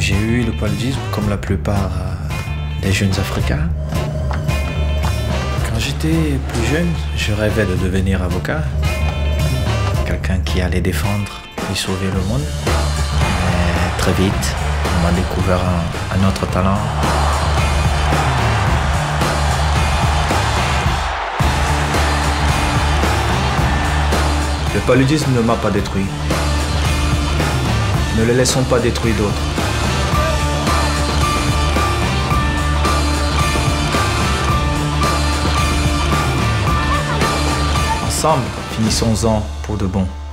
J'ai eu le paludisme comme la plupart des jeunes Africains. Quand j'étais plus jeune, je rêvais de devenir avocat. Quelqu'un qui allait défendre et sauver le monde. Mais très vite, on m'a découvert un autre talent. Le paludisme ne m'a pas détruit. Ne le laissons pas détruire d'autres. Ensemble, finissons-en pour de bon.